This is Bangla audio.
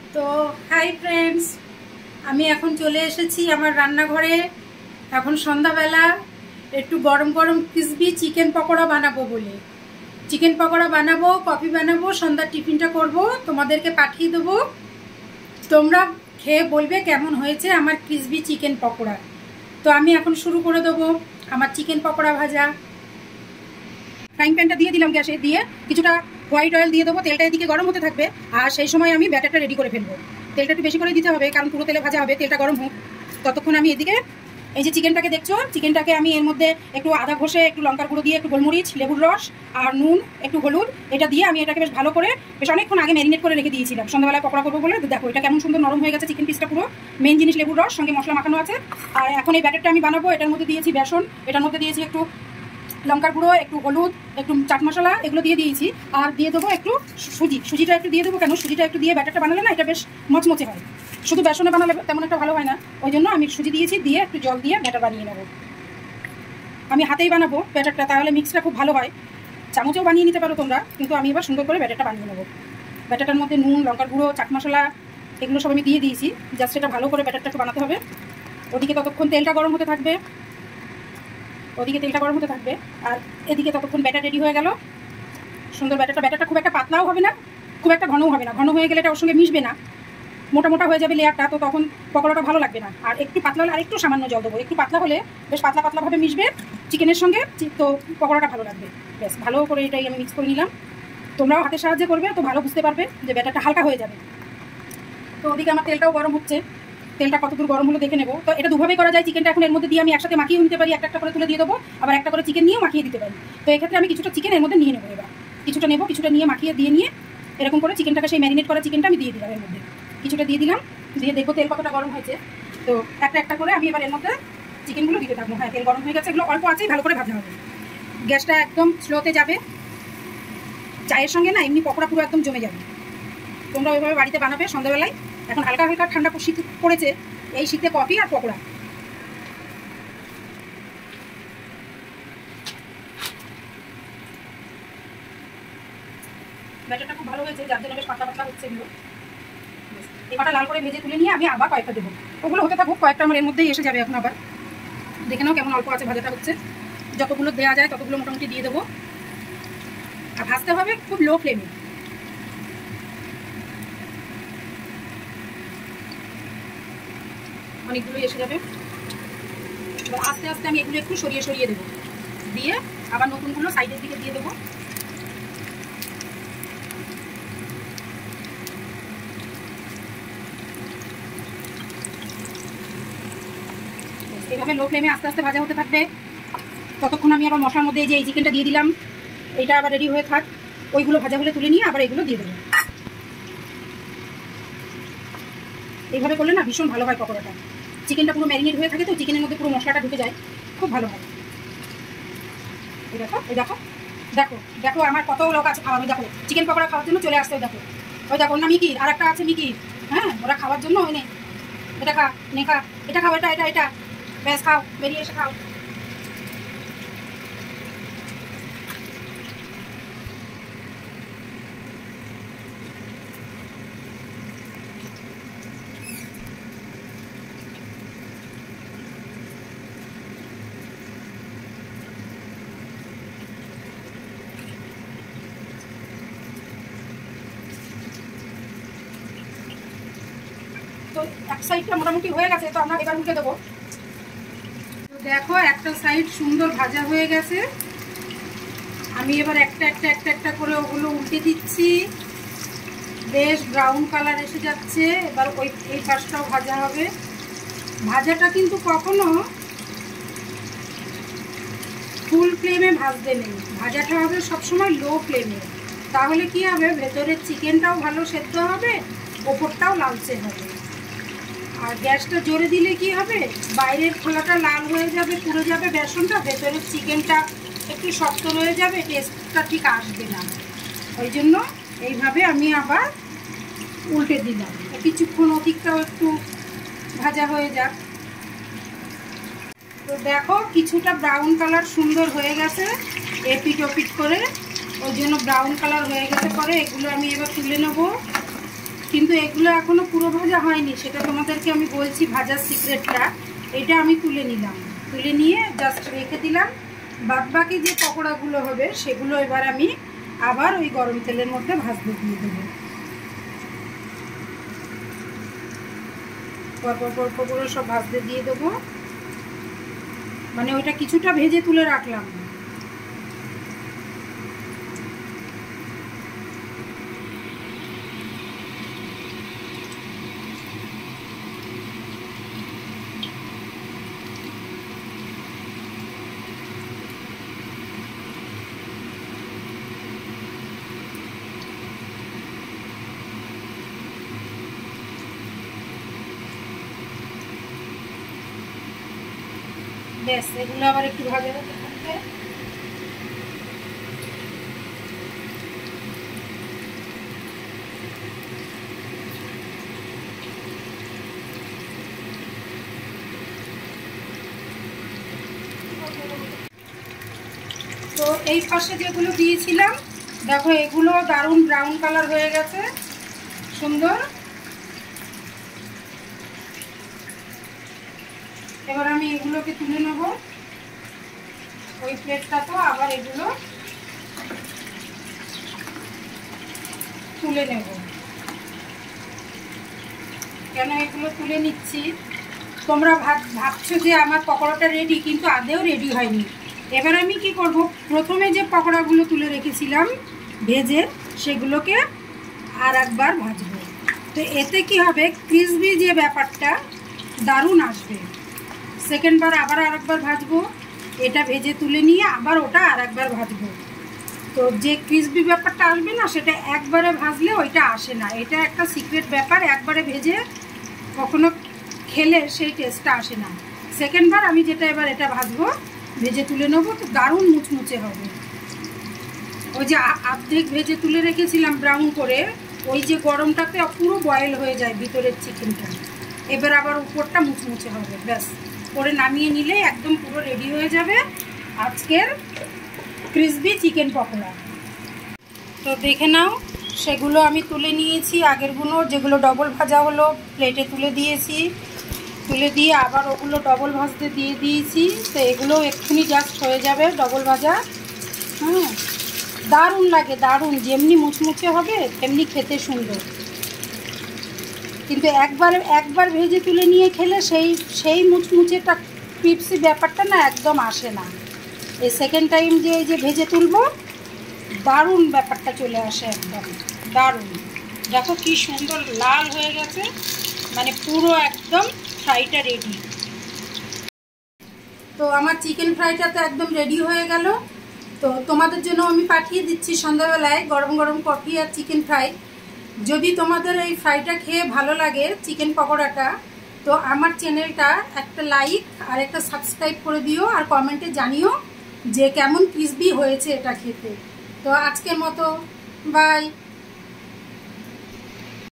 তো হাই ফ্রেন্ডস, আমি এখন চলে এসেছি আমার রান্নাঘরে। এখন সন্ধ্যাবেলা একটু গরম গরম ক্রিসপি চিকেন পকোড়া বানাবো বলে চিকেন পকোড়া বানাবো, কফি বানাবো, সন্ধ্যার টিফিনটা করব, তোমাদেরকে পাঠিয়ে দেবো। তোমরা খেয়ে বলবে কেমন হয়েছে আমার ক্রিসপি চিকেন পকোড়া। তো আমি এখন শুরু করে দেবো আমার চিকেন পকোড়া ভাজা। ফ্রাইং প্যানটা দিয়ে দিলাম গ্যাসে, দিয়ে কিছুটা হোয়াইট অয়েল দিয়ে দেবো। তেলটা এদিকে গরম হতে থাকবে আর সেই সময় আমি ব্যাটারটা রেডি করে ফেলবো। তেলটা একটু বেশি করে দিতে হবে কারণ পুরো তেলে ভাজা হবে। তেলটা গরম হোক, ততক্ষণ আমি এদিকে এই যে চিকেনটাকে দেখছো, চিকেনটাকে আমি এর মধ্যে একটু আদা ঘষে, একটু লঙ্কার গুঁড়ো দিয়ে, একটু গোলমরিচ, লেবুর রস আর নুন, একটু হলুদ, এটা দিয়ে আমি এটাকে বেশ ভালো করে বেশ অনেকক্ষণ আগে ম্যারিনেট করে রেখে দিয়েছিলাম সন্ধ্যাবেলায় পকোড়া করবো বলে। দেখো এটা কেমন সুন্দর নরম হয়ে গেছে চিকেন পিসটা পুরো। মেন জিনিস লেবুর রস, সঙ্গে মশলা মাখানো আছে। আর এখন এই ব্যাটারটা আমি বানাবো। এটার মধ্যে দিয়েছি বেসন, এটার মধ্যে দিয়েছি একটু লঙ্কার গুঁড়ো, একটু হলুদ, একটু চাট মশলা, এগুলো দিয়ে দিয়েছি। আর দিয়ে দেবো একটু সুজিটা একটু দিয়ে দেবো। কেন সুজিটা একটু দিয়ে ব্যাটারটা বানালে না এটা বেশ মচমচে হয়, শুধু বেসনে বানালে তেমন একটা ভালো হয় না। ওই জন্য আমি সুজি দিয়েছি, দিয়ে একটু জল দিয়ে ব্যাটার বানিয়ে নেবো। আমি হাতেই বানাবো ব্যাটারটা, তাহলে মিক্সটা খুব ভালো হয়। চামচেও বানিয়ে নিতে পারো তোমরা, কিন্তু আমি এবার সুন্দর করে ব্যাটারটা বানিয়ে নেবো। ব্যাটারটার মধ্যে নুন, লঙ্কার গুঁড়ো, চাট মশলা এগুলো সব আমি দিয়ে দিয়েছি। জাস্ট এটা ভালো করে ব্যাটারটা একটু বানাতে হবে। ওদিকে ততক্ষণ তেলটা গরম হতে থাকবে, আর এদিকে ততক্ষণ ব্যাটার রেডি হয়ে গেল। সুন্দর ব্যাটারটা খুব একটা পাতলাও হবে না, খুব একটা ঘনও হবে না। ঘন হয়ে গেলে এটা ওর সঙ্গে মিশবে না, মোটা মোটা হয়ে যাবে লেয়ারটা, তো তখন পকোড়াটা ভালো লাগবে না। আর একটু পাতলা হলে আর একটু সামান্য জল দেবো। একটু পাতলা হলে বেশ পাতলা পাতলাভাবে মিশবে চিকেনের সঙ্গে, তো পকোড়াটা ভালো লাগবে। বেশ ভালো করে এটাই আমি মিক্স করে নিলাম। তোমরাও হাতের সাহায্যে করবে তো ভালো বুঝতে পারবে যে ব্যাটারটা হালকা হয়ে যাবে। তো ওদিকে আমার তেলটাও গরম হচ্ছে, তেলটা কতদূর গরম হলো দেখে নেবো। তো এটা দুভাবেই করা যায়। চিকেনটা এখন এর মধ্যে দিয়ে আমি একসাথে মাখিয়ে নিতে পারি, একটা করে তুলে দিয়ে দেবো, আবার একটা করে চিকেন নিয়েও মাখিয়ে দিতে পারি। তো এক্ষেত্রে আমি কিছুটা চিকেন এর মধ্যে নিয়ে নেবো। এবার কিছুটা নিয়ে মাখিয়ে দিয়ে নিয়ে এরকম করে চিকেনটাকে, সেই ম্যারিনেট করা চিকেনটা আমি দিয়ে দিলাম এর মধ্যে। কিছুটা দিয়ে দিলাম, দিয়ে দেখবো তেল কতটা গরম হয়েছে। তো একটা করে আমি এবার এর মধ্যে চিকেনগুলো দিতে থাকবো। হ্যাঁ, তেল গরম হয়ে গেছে, এগুলো অল্প আছেই ভালো করে ভাজা হবে। গ্যাসটা একদম স্লোতে যাবে, চায়ের সঙ্গে না এমনি পকোড়া পুরো একদম জমে যাবে। তোমরা ওইভাবে বাড়িতে বানাবে সন্ধ্যাবেলায়। এখন হালকা হালকা ঠান্ডা শীত পড়েছে, এই শীতে কফি আর পকোড়া। ব্যাটারটা খুব ভালো হয়েছে, যার জন্য বেশ পাতলা পাতলা হচ্ছে এগুলো। এবারটা লাল করে ভেজে তুলে নিয়ে আমি আবার কয়েকটা দেবো। ওগুলো হতে থাকুক, কয়েকটা আমার এর মধ্যেই এসে যাবে। এখন আবার দেখে নাও কেমন অল্প আছে ভাজাটা হচ্ছে। যতগুলো দেওয়া যায় ততগুলো মোটামুটি দিয়ে দেবো। আর ভাজতে হবে খুব লো ফ্লেমে। অনেকগুলো এসে যাবে। এবার আস্তে আস্তে আমি এগুলো একটু সরিয়ে দেবো, দিয়ে আবার নতুনগুলো সাইডের দিকে দিয়ে দেবো। এইভাবে লো ফ্লেমে আস্তে আস্তে ভাজা হতে থাকবে। ততক্ষণ আমি আবার মশলার মধ্যে এই চিকেনটা দিয়ে দিলাম, এটা আবার রেডি হয়ে থাক। ওইগুলো ভাজা হলে তুলে নিয়ে আবার এগুলো দিয়ে দেবো। এইভাবে করলে না ভীষণ ভালো হয় পকোড়াটা। চিকেনটা পুরো ম্যারিনেট হয়ে থাকে, তো চিকেনের মধ্যে পুরো মশলাটা ঢুকে যায়, খুব ভালো হয়। এই দেখো আমার কত লোক আছে খাওয়াবে। দেখো চিকেন পকোড়া খাওয়ার জন্য চলে আসতে। দেখো না মিকির আর একটা আছে, মিকির। হ্যাঁ, ওরা খাওয়ার জন্য ওই নে, এটা খা, এটা খাও, এটা ব্যাস খাও, বেরিয়ে এসে খাও। তো এক সাইডটা মোটামুটি হয়ে গেছে, তো আমরা এবার উল্টে দেবো। তো দেখো একটা সাইড সুন্দর ভাজা হয়ে গেছে। আমি এবার একটা করে ওগুলো উল্টে দিচ্ছি। বেশ ব্রাউন কালার এসে যাচ্ছে। এবার এই পাশটাও ভাজা হবে। ভাজাটা কিন্তু কখনো ফুল ফ্লেমে ভাজতে নেই, ভাজাটা হবে সবসময় লো ফ্লেমে। তাহলে কি হবে, ভেতরের চিকেনটাও ভালো সেদ্ধ হবে, ওপরটাও লালচে হবে। আর গ্যাসটা জোরে দিলে কি হবে, বাইরের খোলাটা লাল হয়ে যাবে, পুড়ে যাবে বেসনটা, ভেতরের চিকেনটা একটু শক্ত হয়ে যাবে, টেস্টটা ঠিক আসবে না। ওই জন্য এইভাবে আমি আবার উল্টে দিলাম। কিছুক্ষণ ওদিকটাও একটু ভাজা হয়ে যাক। তো দেখো কিছুটা ব্রাউন কালার সুন্দর হয়ে গেছে, এপিট ওপিট করে। ওই জন্য ব্রাউন কালার হয়ে গেছে পরে এগুলো আমি এবার তুলে নেবো। কিন্তু এগুলো এখনো পুরো ভাজা হয়নি, সেটা তোমাদেরকে আমি বলছি ভাজার সিক্রেটটা। এটা আমি তুলে নিলাম, তুলে নিয়ে জাস্ট রেখে দিলাম। বাদ বাকি যে পকোড়াগুলো হবে সেগুলো এবার আমি আবার ওই গরম তেলের মধ্যে ভাজতে দিয়ে দেবো। পরপর সব ভাজতে দিয়ে দেবো, মানে ওইটা কিছুটা ভেজে তুলে রাখলাম। ব্যাস, এগুলো আবার একটু ভাজা হতে থাকবে। তো এই পাশে যেগুলো দিয়েছিলাম দেখো, এগুলো দারুণ ব্রাউন কালার হয়ে গেছে, সুন্দর। এবার আমি এগুলোকে তুলে নেব ওই প্লেটটা, তো আবার এগুলো তুলে নেব। কেন এগুলো তুলে নিচ্ছি, তোমরা ভাবছো যে আমার পকোড়াটা রেডি, কিন্তু আদেও রেডি হয়নি। এবার আমি কি করব, প্রথমে যে পকোড়াগুলো তুলে রেখেছিলাম ভেজে, সেগুলোকে আর একবার ভাজবো। তো এতে কি হবে, ক্রিসপি যে ব্যাপারটা দারুণ আসবে। সেকেন্ডবার আবার আরেকবার ভাজবো, এটা ভেজে তুলে নিয়ে আবার ওটা আর একবার ভাজবো। তো যে ক্রিসপি ব্যাপারটা আসবে না, সেটা একবারে ভাজলে ওইটা আসে না। এটা একটা সিক্রেট ব্যাপার, একবারে ভেজে কখনো খেলে সেই টেস্টটা আসে না। সেকেন্ডবার আমি যেটা এবার এটা ভাজবো, ভেজে তুলে নেবো, তো দারুণ মুচমুচে হবে। ওই যে অর্ধেক ভেজে তুলে রেখেছিলাম ব্রাউন করে, ওই যে গরমটাতে পুরো বয়েল হয়ে যায় ভিতরের চিকেনটা। এবার আবার উপরটা মুচমুচে হবে, ব্যাস করে নামিয়ে নিলে একদম পুরো রেডি হয়ে যাবে আজকের ক্রিসপি চিকেন পকোড়া। তো দেখে নাও, সেগুলো আমি তুলে নিয়েছি, আগেরগুলো যেগুলো ডবল ভাজা হলো প্লেটে তুলে দিয়েছি, তুলে দিয়ে আবার ওগুলো ডবল ভাজতে দিয়ে দিয়েছি। তো এগুলো এক্ষুনি জাস্ট হয়ে যাবে ডবল ভাজা। দারুণ লাগে, দারুণ, যেমনি মুচমুচে হবে তেমনি খেতে সুন্দর। কিন্তু একবার ভেজে তুলে নিয়ে খেলে সেই মুচমুচেটা ক্রিসপি ব্যাপারটা না একদম আসে না। এই সেকেন্ড টাইম যে এই যে ভেজে তুলবো, দারুণ ব্যাপারটা চলে আসে, একদম দারুণ। দেখো কি সুন্দর লাল হয়ে গেছে, মানে পুরো একদম ফ্রাইটা রেডি। তো আমার চিকেন ফ্রাইটা তো একদম রেডি হয়ে গেল। তো তোমাদের জন্য আমি পাঠিয়ে দিচ্ছি সন্ধ্যাবেলায় গরম গরম কফি আর চিকেন ফ্রাই। যদি তোমাদের এই ফ্রাইটা খেয়ে ভালো লাগে, চিকেন পকোড়াটা, তো আমার চ্যানেলটা একটা লাইক আর একটা সাবস্ক্রাইব করে দিও, আর কমেন্টে জানিও যে কেমন ক্রিসপি হয়েছে এটা খেতে। তো আজকের মতো বাই।